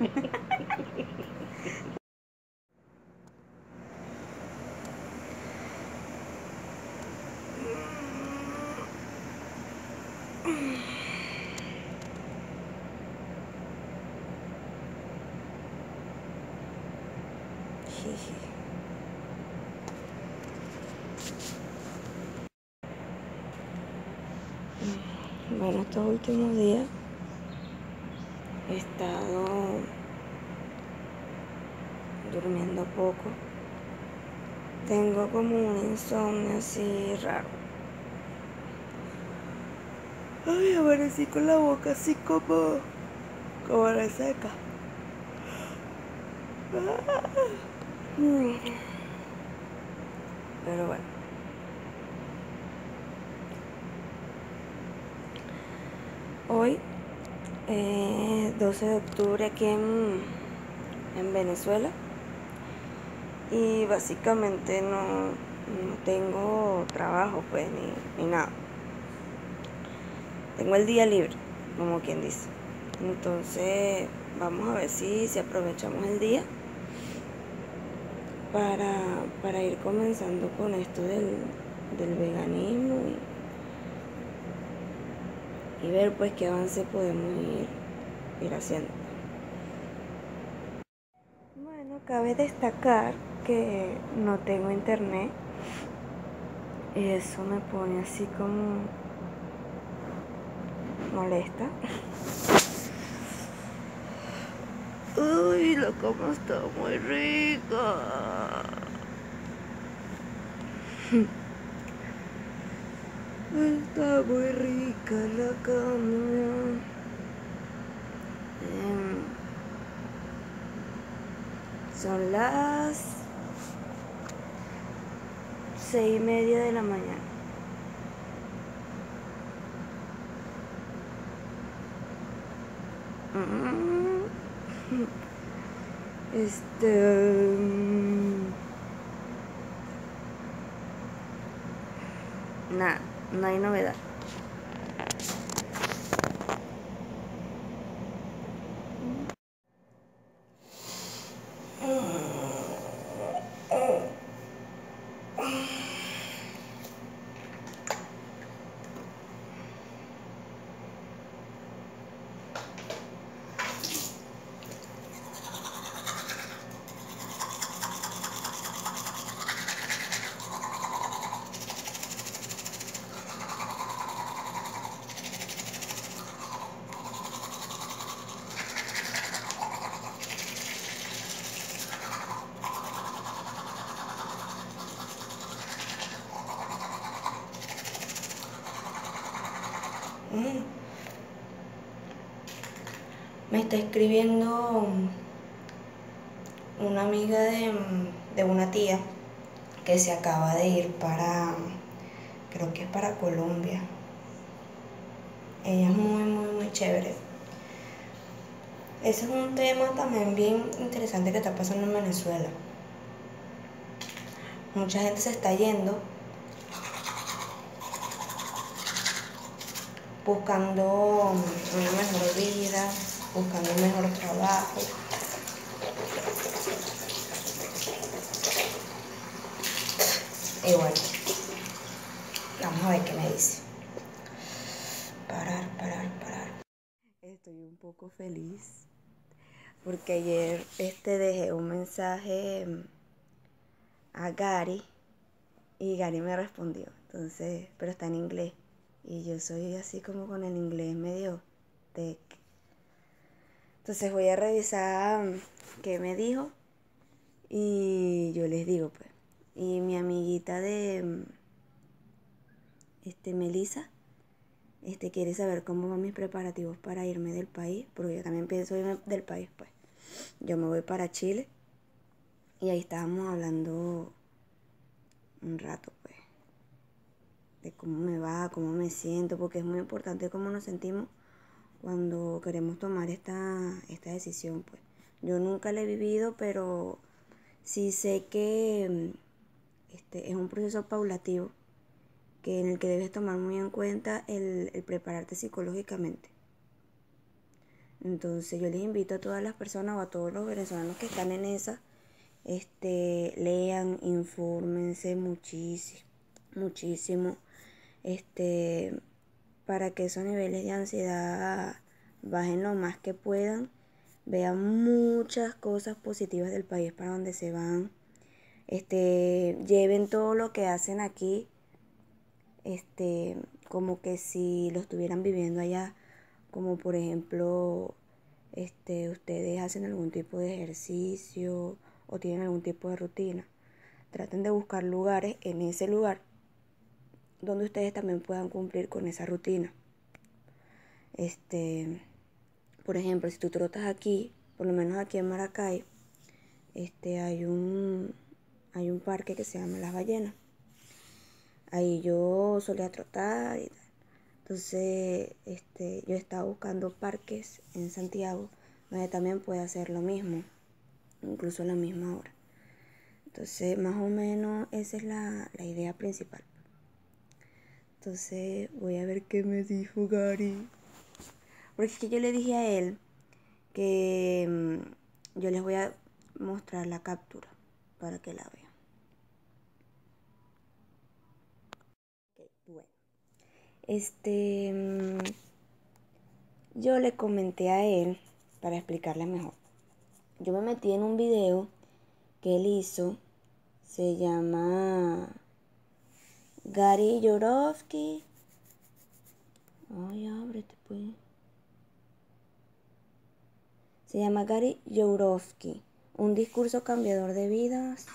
Bueno, estos últimos días he estado durmiendo poco. Tengo como un insomnio así raro. Ay, amanecí con la boca así como reseca. Pero bueno. Hoy, 12 de octubre aquí en Venezuela. Y básicamente no tengo trabajo pues ni nada. Tengo el día libre, como quien dice. Entonces vamos a ver si aprovechamos el día para ir comenzando con esto del veganismo y ver pues qué avance podemos ir haciendo. Bueno, cabe destacar que no tengo internet. Eso me pone así como molesta. Uy, la cama está muy rica. Está muy rica la cama. Son las 6:30 de la mañana. Nada, no hay novedad. Me está escribiendo una amiga de una tía que se acaba de ir creo que es para Colombia. Ella es muy chévere. Ese es un tema también bien interesante que está pasando en Venezuela. Mucha gente se está yendo buscando una mejor vida, buscando un mejor trabajo. Y bueno, vamos a ver qué me dice. Parar. Estoy un poco feliz porque ayer dejé un mensaje a Gary y Gary me respondió. Entonces, pero está en inglés y yo soy así como con el inglés medio tech. Entonces voy a revisar qué me dijo y yo les digo pues. Y mi amiguita de Melissa quiere saber cómo van mis preparativos para irme del país, porque yo también pienso irme del país pues. Yo me voy para Chile y ahí estábamos hablando un rato pues de cómo me va, cómo me siento, porque es muy importante cómo nos sentimos cuando queremos tomar esta decisión pues. Yo nunca la he vivido, pero sí sé que es un proceso paulatativo en el que debes tomar muy en cuenta el prepararte psicológicamente. Entonces yo les invito a todas las personas o a todos los venezolanos que están en esa, lean, infórmense muchísimo, para que esos niveles de ansiedad bajen lo más que puedan, vean muchas cosas positivas del país para donde se van, lleven todo lo que hacen aquí, como que si lo estuvieran viviendo allá, como por ejemplo, ustedes hacen algún tipo de ejercicio o tienen algún tipo de rutina. Traten de buscar lugares en ese lugar donde ustedes también puedan cumplir con esa rutina. Por ejemplo, si tú trotas aquí, por lo menos aquí en Maracay, hay un parque que se llama Las Ballenas. Ahí yo solía trotar y tal. Entonces, yo estaba buscando parques en Santiago donde también puede hacer lo mismo, incluso a la misma hora. Entonces, más o menos esa es la idea principal. Entonces, voy a ver qué me dijo Gary. Porque es que yo le dije a él que yo les voy a mostrar la captura para que la vean. Okay, bueno. Yo le comenté a él, para explicarle mejor. Yo me metí en un video que él hizo, se llama Gary Yourofsky. Ay, ábrete pues. Se llama Gary Yourofsky, un discurso cambiador de vidas.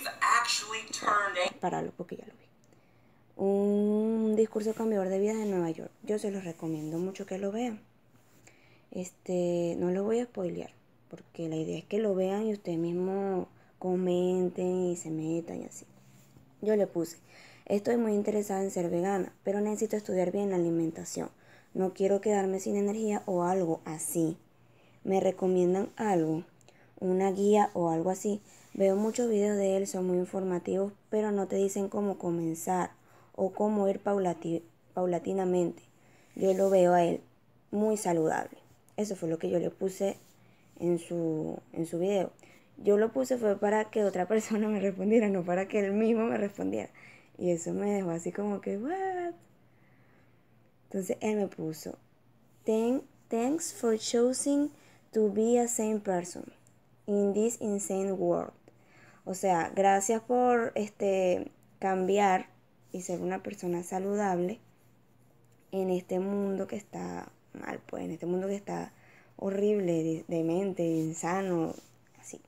Páralo porque ya lo vi. Un discurso cambiador de vidas en Nueva York. Yo se los recomiendo mucho que lo vean. No lo voy a spoilear, porque la idea es que lo vean y ustedes mismos comenten y se metan y así. Yo le puse, estoy muy interesada en ser vegana, pero necesito estudiar bien la alimentación. No quiero quedarme sin energía o algo así. ¿Me recomiendan algo? ¿Una guía o algo así? Veo muchos videos de él, son muy informativos, pero no te dicen cómo comenzar o cómo ir paulatinamente. Yo lo veo a él muy saludable. Eso fue lo que yo le puse en su video. Yo lo puse fue para que otra persona me respondiera, no para que él mismo me respondiera. Y eso me dejó así como que, ¿what? Entonces él me puso, thanks for choosing to be a sane person in this insane world. O sea, gracias por cambiar y ser una persona saludable en este mundo que está mal, pues, en este mundo que está horrible, demente, insano, así.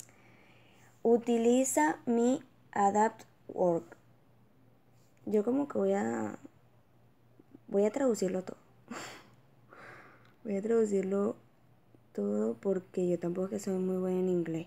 Utiliza mi adapt work. Yo como que voy a traducirlo todo. Voy a traducirlo todo porque yo tampoco es que soy muy buena en inglés.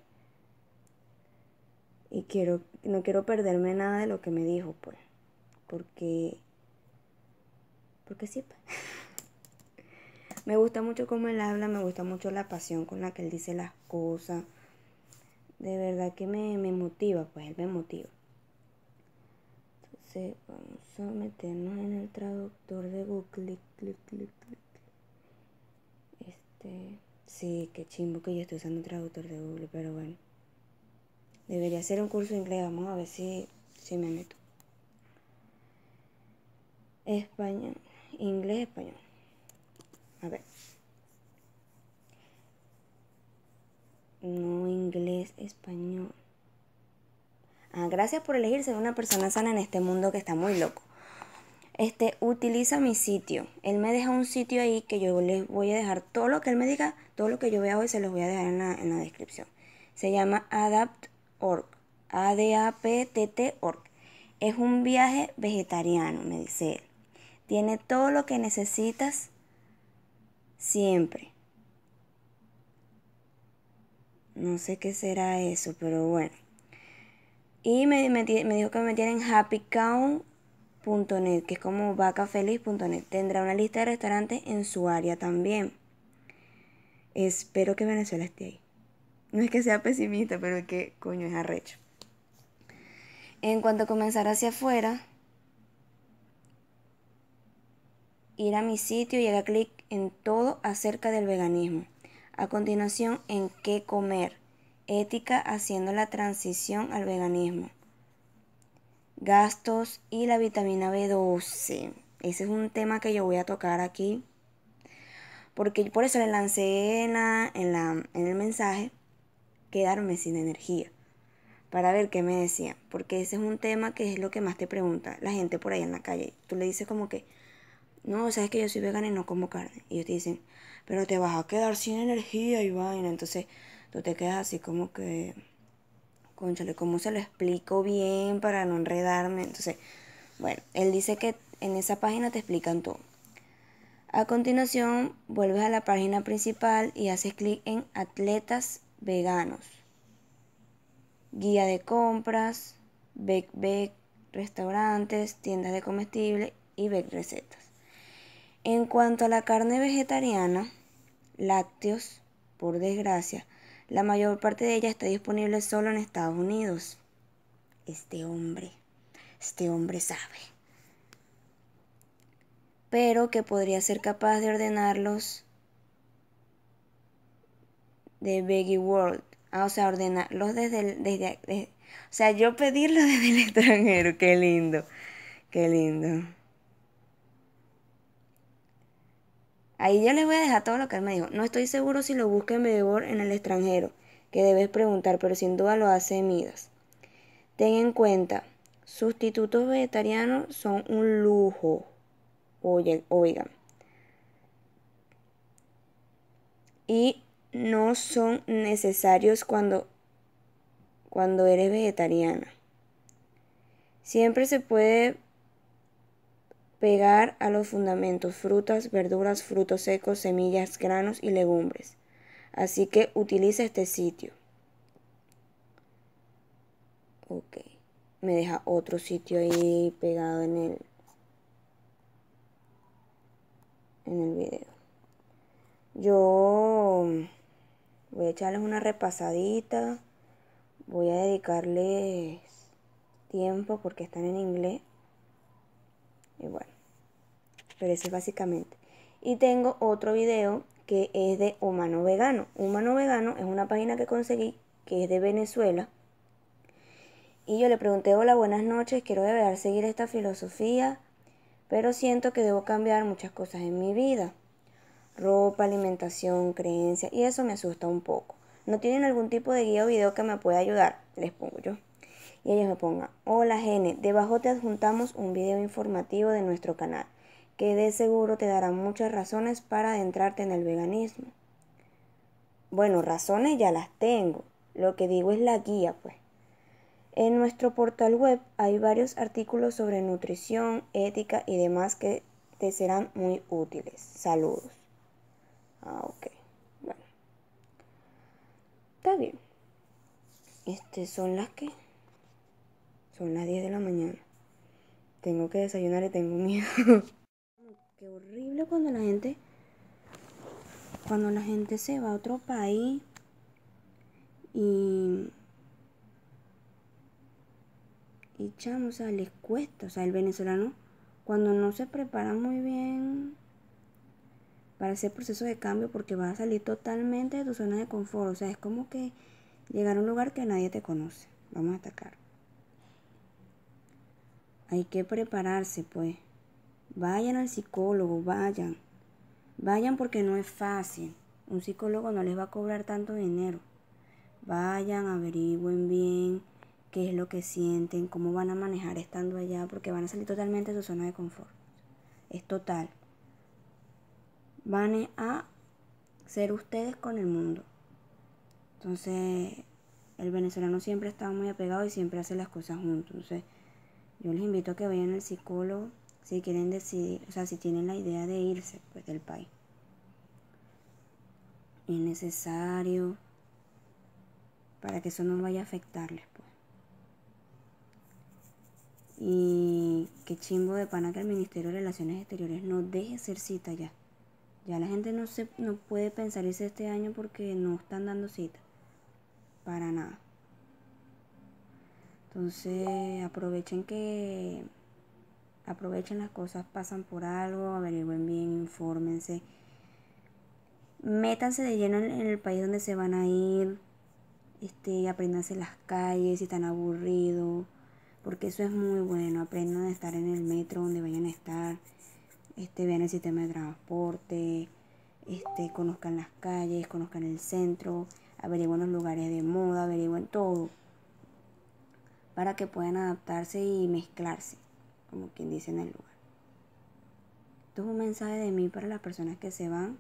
Y no quiero perderme nada de lo que me dijo, pues. Porque sí, pues. Me gusta mucho cómo él habla, me gusta mucho la pasión con la que él dice las cosas. De verdad que me motiva, pues él me motiva. Entonces vamos a meternos en el traductor de Google. Clic, clic, clic, clic. Sí, qué chimbo que yo estoy usando el traductor de Google, pero bueno. Debería hacer un curso de inglés, vamos a ver si me meto. Español, inglés, español. A ver. No, inglés, español. Gracias por elegir ser una persona sana en este mundo que está muy loco. Utiliza mi sitio. Él me deja un sitio ahí que yo les voy a dejar todo lo que él me diga, todo lo que yo vea hoy se los voy a dejar en la descripción. Se llama Adapt.org. ADAPTT.org. Es un viaje vegetariano, me dice él. Tiene todo lo que necesitas siempre. No sé qué será eso, pero bueno. Y me dijo que me metiera en happycow.net, que es como vacafeliz.net. Tendrá una lista de restaurantes en su área también. Espero que Venezuela esté ahí. No es que sea pesimista, pero es que, coño, es arrecho. En cuanto a comenzar hacia afuera, ir a mi sitio y haga clic en todo acerca del veganismo. A continuación, en qué comer. Ética haciendo la transición al veganismo. Gastos y la vitamina B12. Ese es un tema que yo voy a tocar aquí. Porque por eso le lancé en el mensaje quedarme sin energía. Para ver qué me decían. Porque ese es un tema que es lo que más te pregunta la gente por ahí en la calle. Tú le dices como que, no, sabes que yo soy vegana y no como carne. Y ellos te dicen, pero te vas a quedar sin energía y vaina. Entonces tú te quedas así como que, cónchale, ¿cómo se lo explico bien para no enredarme? Entonces, bueno, él dice que en esa página te explican todo. A continuación, vuelves a la página principal y haces clic en Atletas Veganos. Guía de compras, Veg, restaurantes, tiendas de comestibles y Veg recetas. En cuanto a la carne vegetariana, lácteos, por desgracia, la mayor parte de ella está disponible solo en Estados Unidos. Este hombre sabe. Pero que podría ser capaz de ordenarlos de Veggie World. O sea, ordenarlos o sea, yo pedirlos desde el extranjero. Qué lindo, qué lindo. Ahí yo les voy a dejar todo lo que él me dijo. No estoy seguro si lo busca en Bebor en el extranjero, que debes preguntar, pero sin duda lo hace Midas. Ten en cuenta, sustitutos vegetarianos son un lujo. Oigan. Y no son necesarios cuando eres vegetariana. Siempre se puede pegar a los fundamentos: frutas, verduras, frutos secos, semillas, granos y legumbres. Así que utiliza este sitio. Ok. Me deja otro sitio ahí pegado en el video. Yo voy a echarles una repasadita. Voy a dedicarles tiempo porque están en inglés. Y bueno, pero ese es básicamente. Y tengo otro video que es de Humano Vegano. Humano Vegano es una página que conseguí que es de Venezuela. Y yo le pregunté, hola, buenas noches, quiero de verdad seguir esta filosofía, pero siento que debo cambiar muchas cosas en mi vida. Ropa, alimentación, creencias, y eso me asusta un poco. ¿No tienen algún tipo de guía o video que me pueda ayudar? Les pongo yo. Y ellos me pongan, hola Gene, debajo te adjuntamos un video informativo de nuestro canal, que de seguro te dará muchas razones para adentrarte en el veganismo. Bueno, razones ya las tengo, lo que digo es la guía, pues. En nuestro portal web hay varios artículos sobre nutrición, ética y demás que te serán muy útiles. Saludos. Ok. Bueno. Está bien. Son las 10 de la mañana. Tengo que desayunar y tengo miedo. Qué horrible cuando la gente se va a otro país y chamo, o sea, les cuesta. O sea, el venezolano, cuando no se prepara muy bien para ese proceso de cambio, porque vas a salir totalmente de tu zona de confort. O sea, es como que llegar a un lugar que nadie te conoce. Vamos a destacar. Hay que prepararse, pues. Vayan al psicólogo, vayan. Vayan porque no es fácil. Un psicólogo no les va a cobrar tanto dinero. Vayan, averigüen bien qué es lo que sienten, cómo van a manejar estando allá, porque van a salir totalmente de su zona de confort. Es total. Van a ser ustedes con el mundo. Entonces, el venezolano siempre está muy apegado y siempre hace las cosas juntos. Entonces, yo les invito a que vayan al psicólogo si quieren decidir, o sea, si tienen la idea de irse, pues, del país. Es necesario para que eso no vaya a afectarles, pues. Y qué chimbo de pana que el Ministerio de Relaciones Exteriores no deje hacer cita ya. Ya la gente no puede pensar irse este año porque no están dando cita. Para nada. Entonces aprovechen las cosas, pasan por algo, averigüen bien, infórmense. métanse de lleno en el país donde se van a ir, apréndanse las calles si están aburridos, porque eso es muy bueno. Aprendan a estar en el metro donde vayan a estar, vean el sistema de transporte, conozcan las calles, conozcan el centro, averigüen los lugares de moda, averigüen todo, para que puedan adaptarse y mezclarse, como quien dice, en el lugar. Esto es un mensaje de mí para las personas que se van.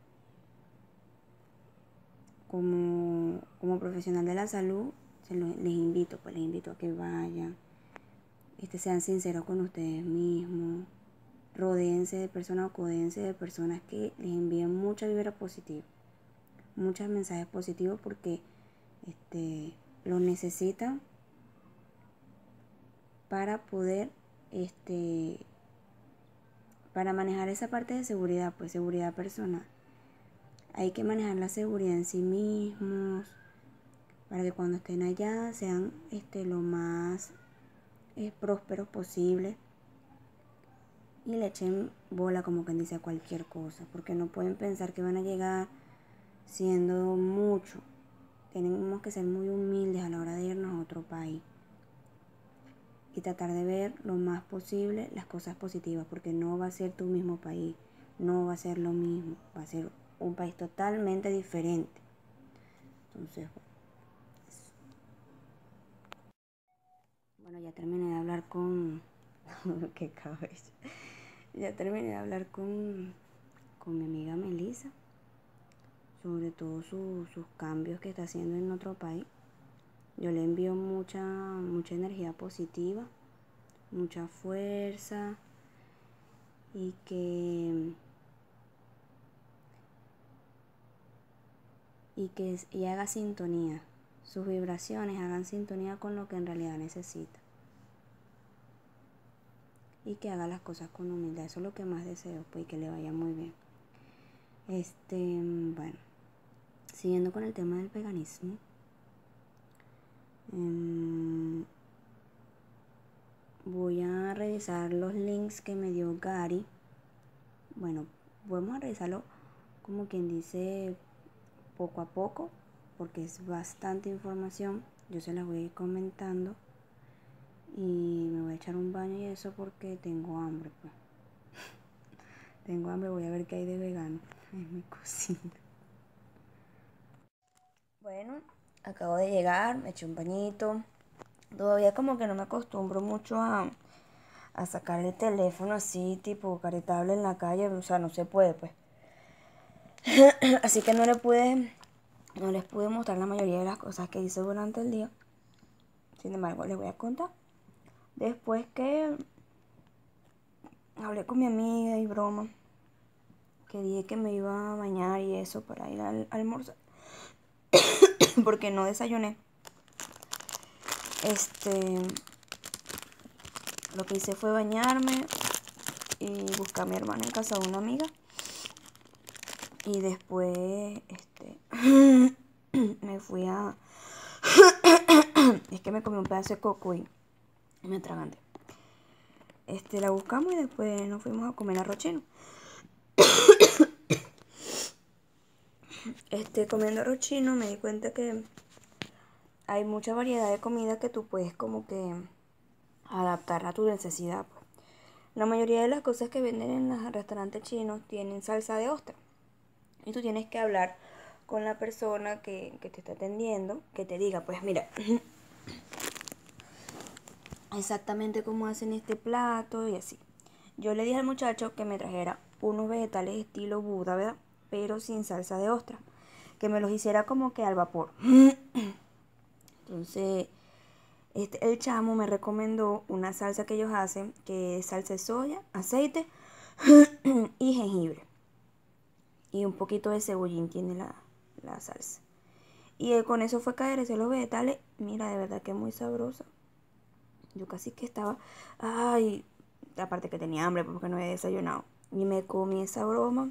Como profesional de la salud, les invito a que vayan, sean sinceros con ustedes mismos, rodéense de personas o codéense de personas que les envíen mucha vibra positiva, muchos mensajes positivos, porque los necesitan para poder para manejar esa parte de seguridad, pues seguridad personal. Hay que manejar la seguridad en sí mismos para que cuando estén allá sean lo más prósperos posible y le echen bola, como quien dice, a cualquier cosa, porque no pueden pensar que van a llegar siendo mucho. Tenemos que ser muy humildes a la hora de irnos a otro país y tratar de ver lo más posible las cosas positivas, porque no va a ser tu mismo país, no va a ser lo mismo, va a ser un país totalmente diferente. Entonces, bueno, ya terminé de hablar con qué cabeza. Ya terminé de hablar con mi amiga Melissa sobre todos sus cambios que está haciendo en otro país. Yo le envío mucha energía positiva, mucha fuerza, y y haga sintonía. Sus vibraciones hagan sintonía con lo que en realidad necesita. Y que haga las cosas con humildad. Eso es lo que más deseo, pues, y que le vaya muy bien. Bueno, siguiendo con el tema del veganismo. Voy a revisar los links que me dio Gary. Bueno, vamos a revisarlo, como quien dice, poco a poco, porque es bastante información. Yo se las voy a ir comentando y me voy a echar un baño y eso, porque tengo hambre, pues. Tengo hambre, voy a ver qué hay de vegano en mi cocina. Bueno, acabo de llegar, me eché un bañito. Todavía como que no me acostumbro mucho a sacar el teléfono así, tipo caretable en la calle. O sea, no se puede, pues. Así que no les pude mostrar la mayoría de las cosas que hice durante el día. Sin embargo, les voy a contar. Después que hablé con mi amiga y broma, que dije que me iba a bañar y eso para ir al almuerzo, porque no desayuné. Lo que hice fue bañarme y buscar a mi hermana en casa de una amiga. Y después, me fui a... es que me comí un pedazo de coco y me atraganté. La buscamos y después nos fuimos a comer arroz chino. Comiendo arroz chino me di cuenta que hay mucha variedad de comida que tú puedes como que adaptar a tu necesidad, pues. La mayoría de las cosas que venden en los restaurantes chinos tienen salsa de ostra. Y tú tienes que hablar con la persona que te está atendiendo, que te diga, pues mira, exactamente cómo hacen este plato y así. Yo le dije al muchacho que me trajera unos vegetales estilo Buda, ¿verdad? Pero sin salsa de ostra. Que me los hiciera como que al vapor. Entonces, el chamo me recomendó una salsa que ellos hacen, que es salsa de soya, aceite y jengibre. Y un poquito de cebollín tiene la salsa. Y con eso fue que aderecé los vegetales. Mira, de verdad que es muy sabrosa. Yo casi que estaba... Ay, aparte que tenía hambre porque no había desayunado. Y me comí esa broma.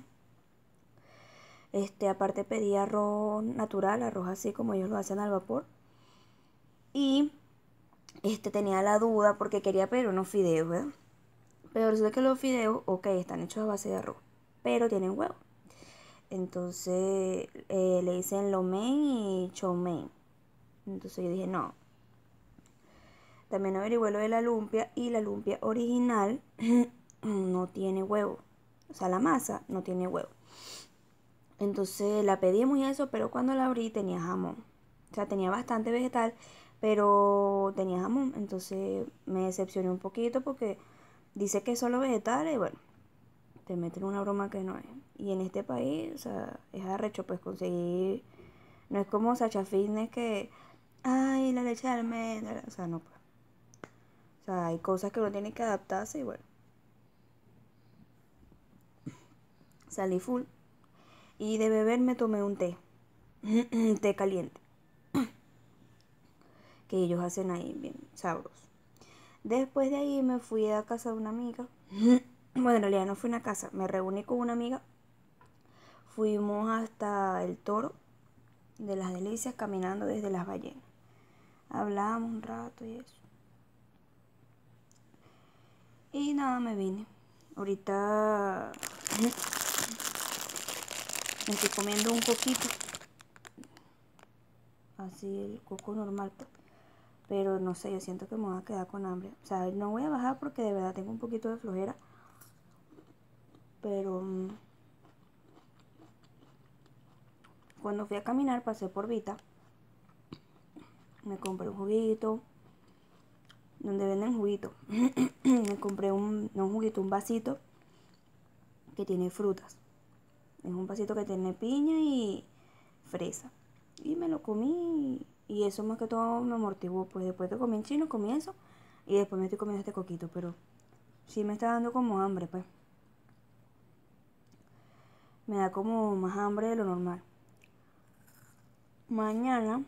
Aparte pedí arroz natural, arroz así como ellos lo hacen al vapor. Y tenía la duda porque quería pedir unos fideos, ¿verdad? Pero resulta que los fideos, ok, están hechos a base de arroz, pero tienen huevo. Entonces le dicen lo mein y chow mein. Entonces yo dije, no. También averigüé lo de la lumpia y la lumpia original no tiene huevo. O sea, la masa no tiene huevo. Entonces la pedimos y eso, pero cuando la abrí tenía jamón. O sea, tenía bastante vegetal, pero tenía jamón. Entonces me decepcioné un poquito porque dice que es solo vegetal y bueno, te meten una broma que no es. Y en este país, o sea, es arrecho pues conseguir. No es como Sacha Fitness que, ay, la leche de almendra. O sea, no pues. O sea, hay cosas que uno tiene que adaptarse y bueno, salí full. Y de beber me tomé un té, un té caliente, que ellos hacen ahí bien sabroso. Después de ahí me fui a casa de una amiga. Bueno, en realidad no fui a una casa, me reuní con una amiga. Fuimos hasta el Toro de las Delicias caminando desde Las Ballenas. Hablamos un rato y eso. Y nada, me vine. Ahorita me estoy comiendo un coquito. Así el coco normal. Pero no sé, yo siento que me voy a quedar con hambre. O sea, no voy a bajar porque de verdad tengo un poquito de flojera. Pero cuando fui a caminar pasé por Vita. Me compré un juguito. Donde venden juguito. Me compré no un juguito, un vasito que tiene frutas. Es un vasito que tiene piña y fresa. Y me lo comí y eso más que todo me amortiguó. Pues después que comí en chino, comí eso. Y después me estoy comiendo este coquito. Pero sí me está dando como hambre, pues. Me da como más hambre de lo normal. Mañana,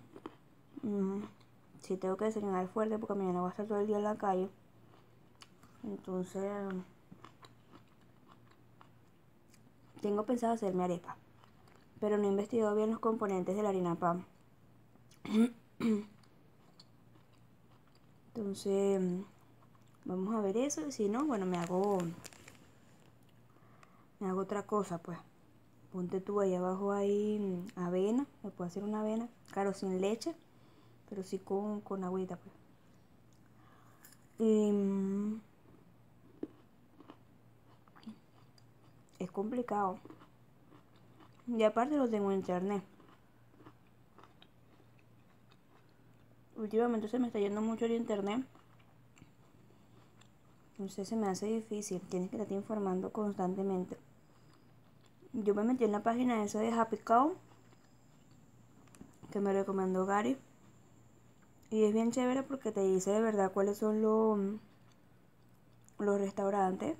sí tengo que desayunar fuerte porque mañana voy a estar todo el día en la calle. Entonces, tengo pensado hacerme arepa. Pero no he investigado bien los componentes de la harina pan. Entonces, vamos a ver eso. Y si no, bueno, me hago otra cosa, pues. Ponte tú ahí abajo hay avena. Me puedo hacer una avena. Claro, sin leche. Pero sí con agüita, pues. Y es complicado. Y aparte lo tengo en internet. Últimamente se me está yendo mucho el internet. Entonces se me hace difícil. Tienes que estarte informando constantemente. Yo me metí en la página esa de Happy Cow, que me recomendó Gary. Y es bien chévere porque te dice de verdad cuáles son los restaurantes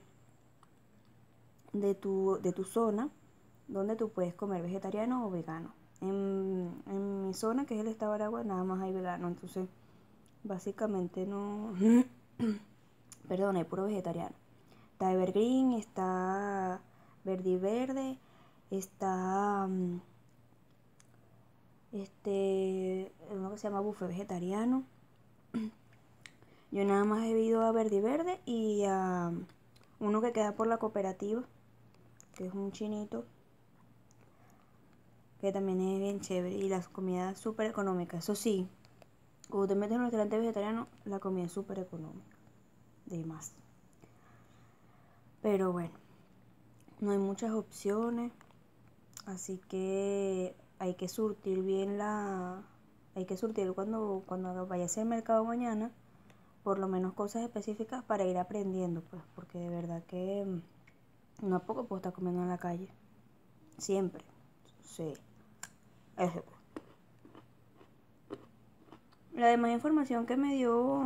de tu zona donde tú puedes comer vegetariano o vegano. En mi zona, que es el estado de Aragua, nada más hay vegano. Entonces, básicamente no... Perdón, hay puro vegetariano. Está Evergreen, está Verde y Verde, está uno que se llama Buffet Vegetariano. Yo nada más he ido a Verde y Verde y a uno que queda por la cooperativa, que es un chinito, que también es bien chévere y las comidas súper económicas. Eso sí, cuando te metes en un restaurante vegetariano, la comida es súper económica, de más. Pero bueno, no hay muchas opciones, así que hay que surtir bien hay que surtir cuando vayas al mercado mañana, por lo menos cosas específicas para ir aprendiendo, pues, porque de verdad que no a poco puedo estar comiendo en la calle, siempre, sí, eso. La demás información que me dio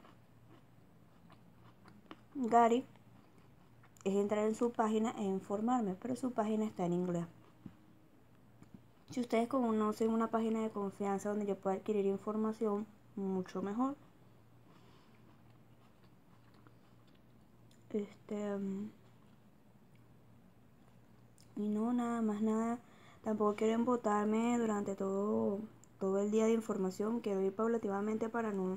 Gary es entrar en su página e informarme, pero su página está en inglés. Si ustedes conocen una página de confianza donde yo pueda adquirir información, mucho mejor. Y no, nada más nada. Tampoco quiero embotarme durante todo el día de información. Quiero ir paulativamente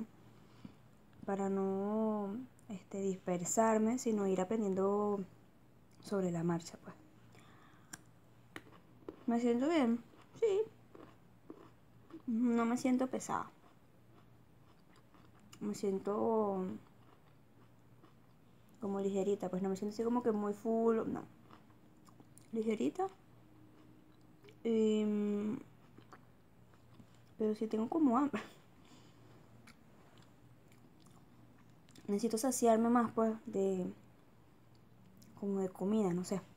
para no dispersarme, sino ir aprendiendo sobre la marcha, pues. Me siento bien, sí. No me siento pesada. Me siento como ligerita, pues no me siento así como que muy full, no. Ligerita. Pero sí tengo como hambre. Necesito saciarme más, pues, como de comida, no sé.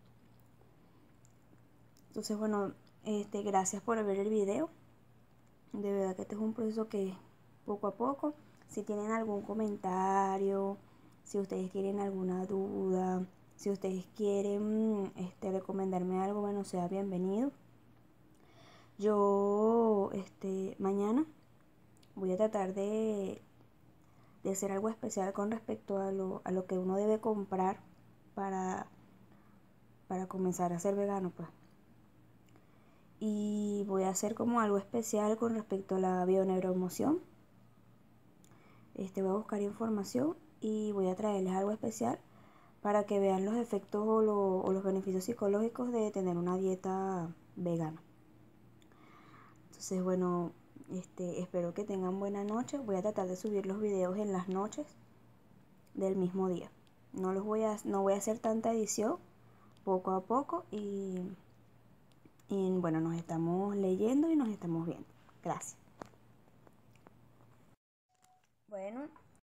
Entonces, bueno, gracias por ver el video. De verdad que este es un proceso que poco a poco, si tienen algún comentario, si ustedes quieren alguna duda, si ustedes quieren recomendarme algo, bueno, sea bienvenido. Yo mañana voy a tratar de hacer algo especial con respecto a lo que uno debe comprar para, para comenzar a ser vegano, pues. Y voy a hacer como algo especial con respecto a la bioneuroemoción. Voy a buscar información y voy a traerles algo especial para que vean los efectos o los beneficios psicológicos de tener una dieta vegana. Entonces, bueno, espero que tengan buena noche. Voy a tratar de subir los videos en las noches del mismo día. No voy a hacer tanta edición, poco a poco y bueno, nos estamos leyendo y nos estamos viendo. Gracias. Bueno,